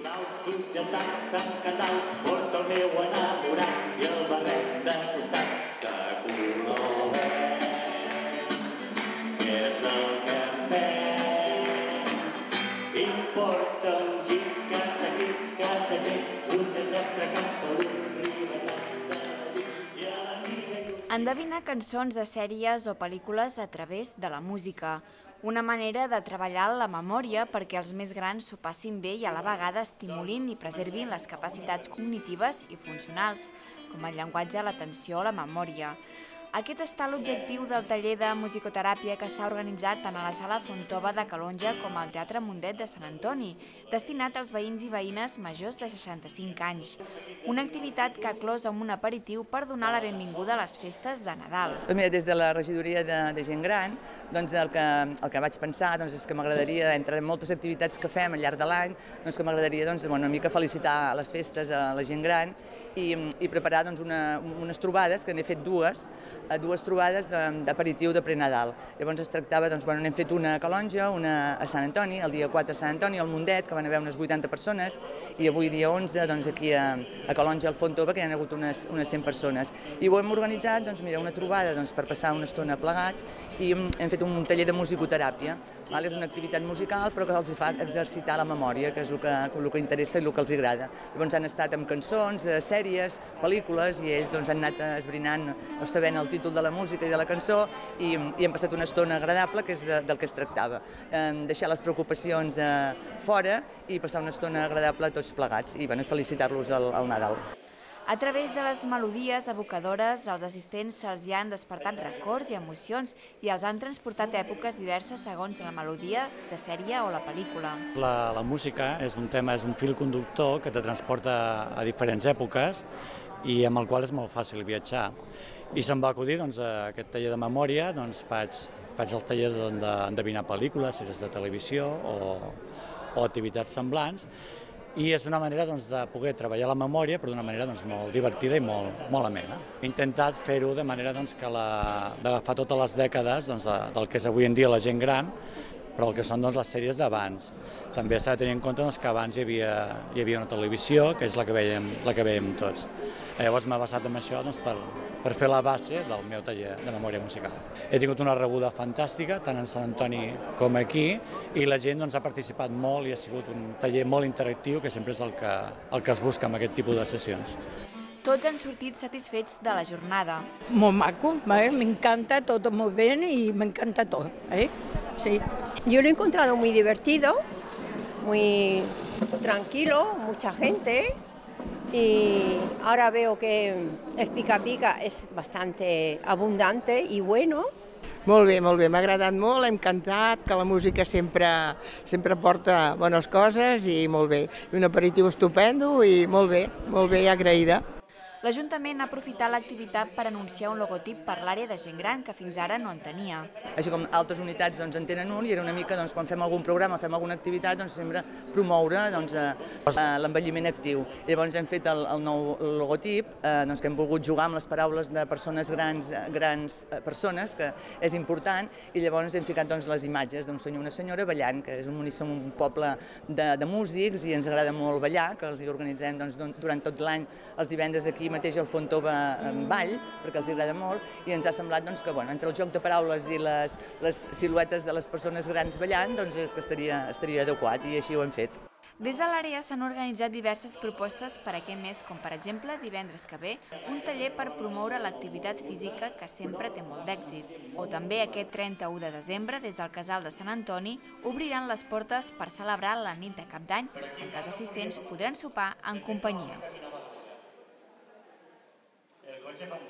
Subjectats en catals, porta el meu enamorat i el barret de costat de color verd. Què és el que fem? Importa un xic que t'allí, un gest nostre cap per un ribetat de lluny i a l'amiga i un... Endevinar cançons de sèries o pel·lícules a través de la música. Una manera de treballar la memòria perquè els més grans s'ho passin bé i a la vegada estimulin i preservin les capacitats cognitives i funcionals, com el llenguatge, l'atenció o la memòria. Aquest està l'objectiu del taller de musicoteràpia que s'ha organitzat tant a la Sala Fontova de Calonge com al Teatre Mundet de Sant Antoni, destinat als veïns i veïnes majors de 65 anys. Una activitat que ha clos amb un aperitiu per donar la benvinguda a les festes de Nadal. Mira, des de la regidoria de gent gran, doncs el que vaig pensar és que m'agradaria, entre moltes activitats que fem al llarg de l'any, que m'agradaria una mica felicitar les festes a la gent gran i preparar unes trobades, que n'he fet dues trobades d'aperitiu de pre-Nadal. Llavors es tractava, n'hem fet una a Calonge, una a Sant Antoni, el dia 4 a Sant Antoni, al Mundet, que van haver unes 80 persones, i avui dia 11 aquí a Calonge, al Fontova, que hi ha hagut unes 100 persones. I ho hem organitzat, una trobada per passar una estona plegats i hem fet un taller de musicoteràpia. És una activitat musical però que els fa exercitar la memòria, que és el que interessa i el que els agrada. Llavors han estat amb cançons, sèries, pel·lícules i ells han anat esbrinant o sabent el títol de la música i de la cançó i hem passat una estona agradable, que és del que es tractava. Deixar les preocupacions fora i passar una estona agradable tots plegats i felicitar-los al Nadal. A través de les melodies evocadores, els assistents se'ls hi han despertat records i emocions i els han transportat a èpoques diverses segons la melodia de sèrie o la pel·lícula. La música és un fil conductor que te transporta a diferents èpoques i amb el qual és molt fàcil viatjar. I se'm va acudir a aquest taller de memòria, faig el taller d'endevinar pel·lícules, sèries de televisió o activitats semblants, i és una manera de poder treballar la memòria però d'una manera molt divertida i molt amena. He intentat fer-ho de manera d'agafar totes les dècades del que és avui en dia la gent gran, però el que són les sèries d'abans. També s'ha de tenir en compte que abans hi havia una televisió, que és la que vèiem tots. Llavors m'he basat en això per fer la base del meu taller de memòria musical. He tingut una rebuda fantàstica, tant en Sant Antoni com aquí, i la gent ha participat molt i ha sigut un taller molt interactiu, que sempre és el que es busca amb aquest tipus de sessions. Tots han sortit satisfets de la jornada. Molt maco, me encanta, todo muy bien y me encanta todo, sí. Yo lo he encontrado muy divertido, muy tranquilo, mucha gente y ahora veo que el pica-pica es bastante abundante y bueno. Molt bé, m'ha agradat molt, hem cantat, que la música sempre porta bones coses i molt bé. I un aperitiu estupendo i molt bé i agraïda. L'Ajuntament ha aprofitat l'activitat per anunciar un logotip per l'àrea de gent gran que fins ara no en tenia. Així com altres unitats en tenen un i era una mica quan fem algun programa, fem alguna activitat, sempre promoure l'envelliment actiu. Llavors hem fet el nou logotip, que hem volgut jugar amb les paraules de persones grans persones, que és important, i llavors hem ficat les imatges d'un senyor i una senyora ballant, que som un poble de músics i ens agrada molt ballar, que els hi organitzem durant tot l'any els divendres aquí mateix al Fontova en ball, perquè els agrada molt, i ens ha semblat que entre el joc de paraules i les siluetes de les persones grans ballant és que estaria adequat i així ho hem fet. Des de l'àrea s'han organitzat diverses propostes per aquest mes, com per exemple divendres que ve, un taller per promoure l'activitat física que sempre té molt d'èxit. O també aquest 31 de desembre, des del Casal de Sant Antoni, obriran les portes per celebrar la nit de Cap d'Any, en què els assistents podran sopar en companyia. El coche